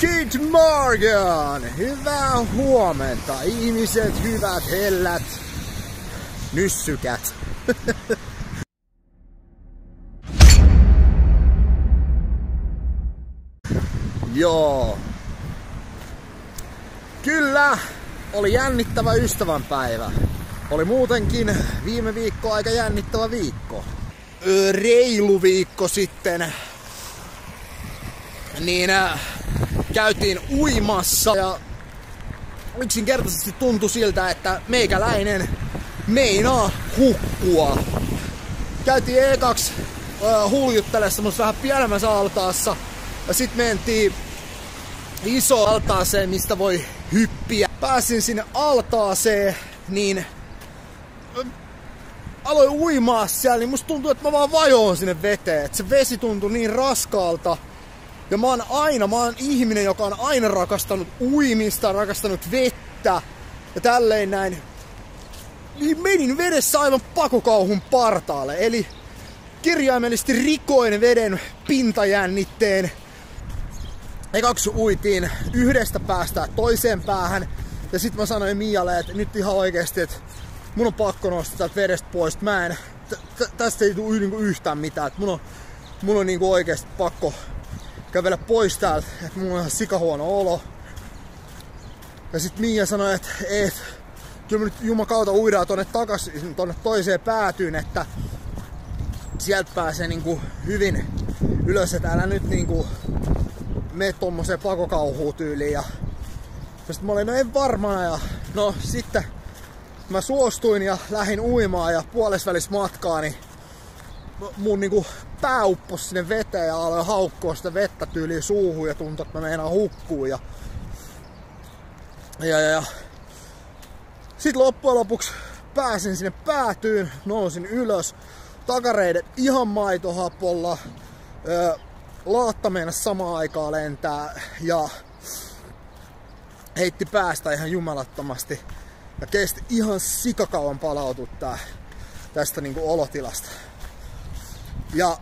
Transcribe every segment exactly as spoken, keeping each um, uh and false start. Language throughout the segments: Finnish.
Good morning! Hyvää huomenta, ihmiset, hyvät hellät, nyssykät. Joo. Kyllä, oli jännittävä ystävänpäivä. Oli muutenkin viime viikko aika jännittävä viikko. Reilu viikko sitten niin äh, käytiin uimassa ja yksinkertaisesti tuntui siltä, että meikäläinen meinaa hukkua. Käytiin ekaksi äh, huljuttelemaan semmos vähän pienemmässä altaassa ja sit mentiin iso altaaseen, mistä voi hyppiä. Pääsin sinne altaaseen, niin äh, aloin uimaa siellä, niin musta tuntuu, että mä vaan vajoon sinne veteen. Et se vesi tuntui niin raskaalta. Ja mä oon aina, mä oon ihminen, joka on aina rakastanut uimista, rakastanut vettä ja tälleen näin. Niin menin vedessä aivan pakokauhun partaalle, eli kirjaimellisesti rikoin veden pintajännitteen. Ekaksi uitiin yhdestä päästä toiseen päähän ja sit mä sanoin Mialle, että nyt ihan oikeesti, että mun on pakko nostaa täältä vedestä pois. Mä en, tästä ei tule niinku yhtään mitään, että mun on, mun on niinku oikeesti pakko kävellä pois täältä, että mulla on ihan sikahuono olo. Ja sit Mia sanoi, että et, kyllä me nyt jumakauta uidaan tonne takaisin, tonne toiseen päätyyn, että sieltä pääsee niinku hyvin ylös, että älä nyt niinku mene tommoseen pakokauhuun tyyliin. Ja sit mä olin, no en varmana, ja no sitten mä suostuin ja lähdin uimaan ja puolesvälis matkaa, niin mun niinku pää upposi sinne veteen ja aloin haukkoa sitä vettä tyyliin suuhun ja tuntui, että mä meinaan hukkuu. Ja, ja, ja, ja. Sitten loppujen lopuksi pääsin sinne päätyyn, nousin ylös, takareidet ihan maitohapolla, öö, laatta meinas samaan aikaan lentää ja heitti päästä ihan jumalattomasti. Ja kesti ihan sikakauan palautua tää, tästä niinku olotilasta. Ja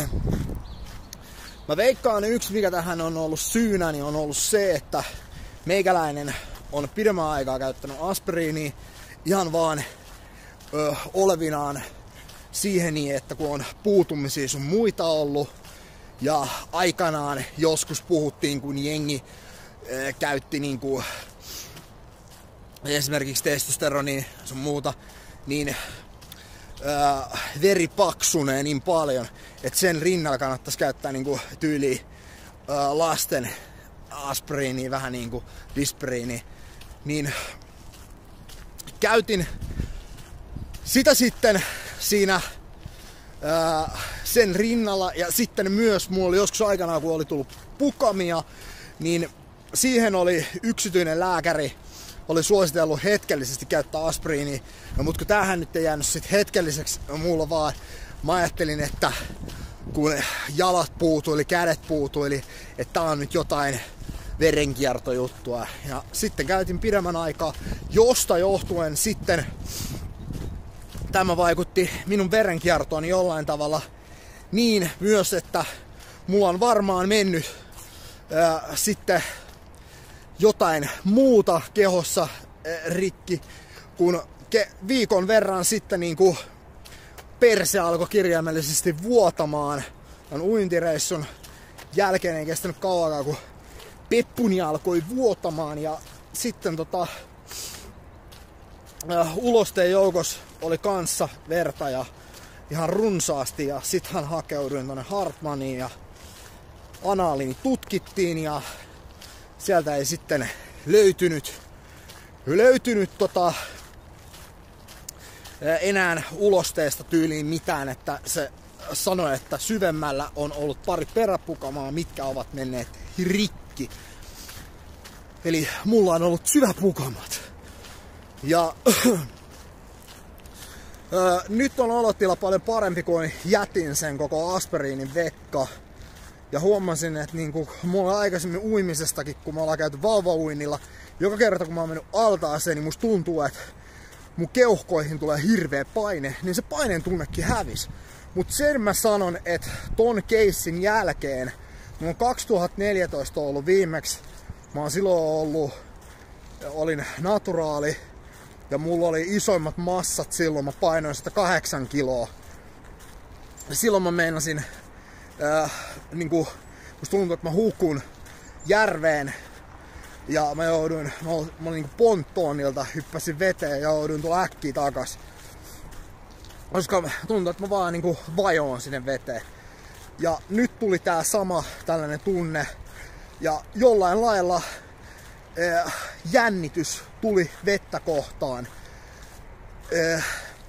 mä veikkaan yksi mikä tähän on ollut syynä, niin on ollut se, että meikäläinen on pidemmän aikaa käyttänyt aspiriinia ihan vaan ö, olevinaan siihen, että kun on puutumisia sun muita ollut ja aikanaan joskus puhuttiin, kun jengi ö, käytti niinku esimerkiksi testosteronia sun muuta, niin Äh, veri paksunee niin paljon, että sen rinnalla kannattaisi käyttää niinku tyyliin äh, lasten aspiriinia, vähän niinku dispiriinia. Niin käytin sitä sitten siinä äh, sen rinnalla ja sitten myös mulla oli joskus aikanaan, kun oli tullut pukamia, niin siihen oli yksityinen lääkäri oli suositellut hetkellisesti käyttää aspiriinia. No, mutta kun tämähän nyt ei jäänyt sit hetkelliseksi mulla vaan, mä ajattelin, että kun jalat puutuili, kädet puutuili, että tää on nyt jotain verenkiertojuttua. Ja sitten käytin pidemmän aikaa, josta johtuen sitten tämä vaikutti minun verenkiertoon jollain tavalla niin myös, että mulla on varmaan mennyt ää, sitten jotain muuta kehossa rikki, kun ke- viikon verran sitten niin kuin perse alkoi kirjaimellisesti vuotamaan. Tämän uintireissun jälkeen ei kestänyt kauan, kun peppuni alkoi vuotamaan ja sitten tota, äh, ulosteen joukossa oli kanssa verta ja ihan runsaasti ja sittenhän hakeuduin tonne Hartmaniin ja anaalini tutkittiin ja sieltä ei sitten löytynyt, löytynyt tota, enää ulosteesta tyyliin mitään, että se sanoi, että syvemmällä on ollut pari peräpukamaa, mitkä ovat menneet rikki. Eli mulla on ollut syväpukamat. Ja nyt on olotila paljon parempi, kuin jätin sen koko aspiriinin vekka. Ja huomasin, että niinku, mulla on aikaisemmin uimisestakin, kun me ollaan käyty vauvauinnilla, joka kerta kun mä oon mennyt altaaseen, niin musta tuntuu, että mun keuhkoihin tulee hirveä paine, niin se paineen tunnekin hävis. Mut sen mä sanon, että ton keissin jälkeen Mulla on kaksituhattaneljätoista ollut viimeksi. Mä oon silloin ollut, olin naturaali ja mulla oli isoimmat massat silloin. Mä painoin sata kahdeksan kiloa. Ja silloin mä meinasin, äh, niinku, musta tuntui, että mä hukun järveen. Ja mä jouduin, mä olin, mä olin niinku ponttoonilta, hyppäsin veteen ja jouduin tulla äkkiä takas. Koska tuntui, että mä vaan niinku vajoon sinne veteen. Ja nyt tuli tää sama tällainen tunne. Ja jollain lailla äh, jännitys tuli vettä kohtaan. Äh,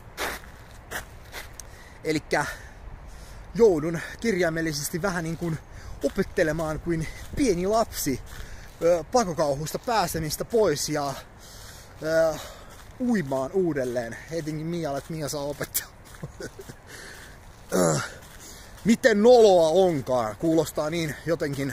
elikkä joudun kirjaimellisesti vähän niin kuin opettelemaan kuin pieni lapsi äh, pakokauhusta pääsemistä pois ja äh, uimaan uudelleen. Heitinkin Mialle, että Mia saa opettaa. äh, miten noloa onkaan, kuulostaa niin jotenkin.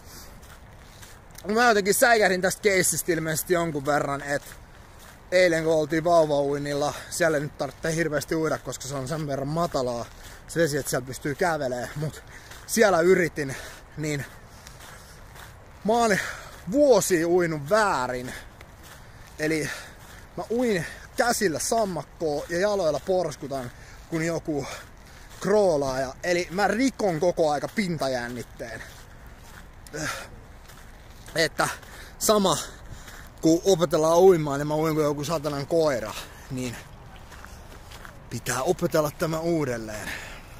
Mä jotenkin säikähdin tästä keissistä ilmeisesti jonkun verran, että eilen kun oltiin vauvauinnilla, siellä nyt tarvitsee hirveästi uida, koska se on sen verran matalaa se vesi, että siellä pystyy kävelemään. Mut siellä yritin, niin mä oon vuosia uinut väärin. Eli mä uin käsillä sammakkoa ja jaloilla porskutan kun joku kroolaaja. Eli mä rikon koko aika pintajännitteen. Että sama kun opetellaan uimaan, niin mä uin kuin joku satanan koira. Niin pitää opetella tämä uudelleen.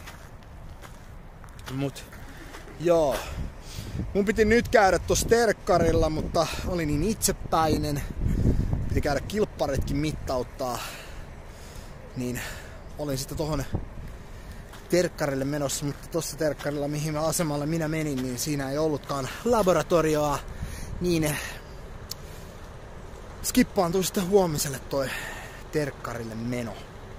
Mut joo. Mun piti nyt käydä tossa terkkarilla, mutta oli niin itsepäinen. Piti käydä kilpparitkin mittauttaa. Niin olin sitten tohon terkkarille menossa, mutta tossa terkkarilla mihin asemalle minä menin, niin siinä ei ollutkaan laboratorioa. Niin skippaantui sitten huomiselle toi terkkarille meno.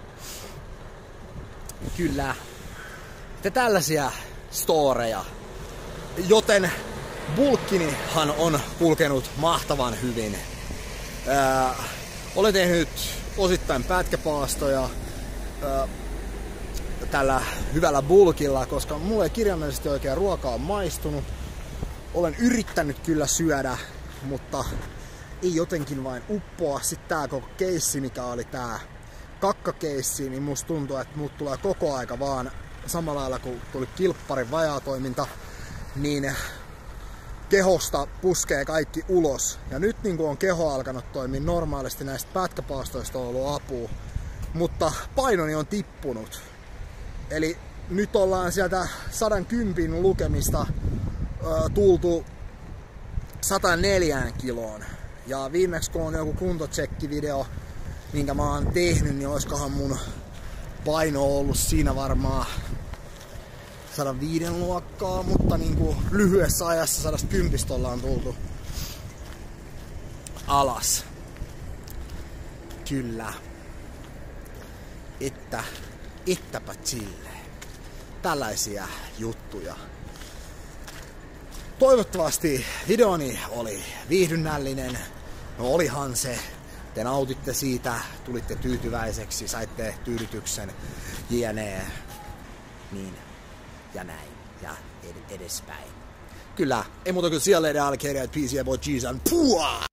Kyllä. Ja tällaisia storeja. Joten bulkkinihan on kulkenut mahtavan hyvin. Ää, olen tehnyt osittain pätkäpaastoja ää, tällä hyvällä bulkilla, koska mulle ei kirjaimellisesti oikein ruokaa maistunut. Olen yrittänyt kyllä syödä, mutta ei jotenkin vain uppoa. Sitten tää koko keissi, mikä oli tää kakkakeissi, niin musta tuntuu, että mut tulee koko aika vaan samalla lailla kun tuli kilpparin vajaatoiminta, niin kehosta puskee kaikki ulos. Ja nyt niin kuin on keho alkanut toimia normaalisti, näistä pätkäpaastoista on ollut apua, mutta painoni on tippunut. Eli nyt ollaan sieltä sata kymmenen lukemista ö, tultu sata neljä kiloon. Ja viimeksi kun on joku kuntotsekkivideo, minkä mä oon tehnyt, niin oiskohan mun paino ollut siinä varmaan sata viisi luokkaa, mutta niinku lyhyessä ajassa sata kymmenen ollaan tultu alas. Kyllä. Että, ettäpä chille. Tällaisia juttuja. Toivottavasti videoni oli viihdynnällinen. No olihan se. Te nautitte siitä, tulitte tyytyväiseksi, saitte tyydytyksen, jne. Niin, ja näin, ja ed- edespäin. Kyllä, ei muuta kuin siellä edellä allekirjat, peace ja boy, cheese and puua!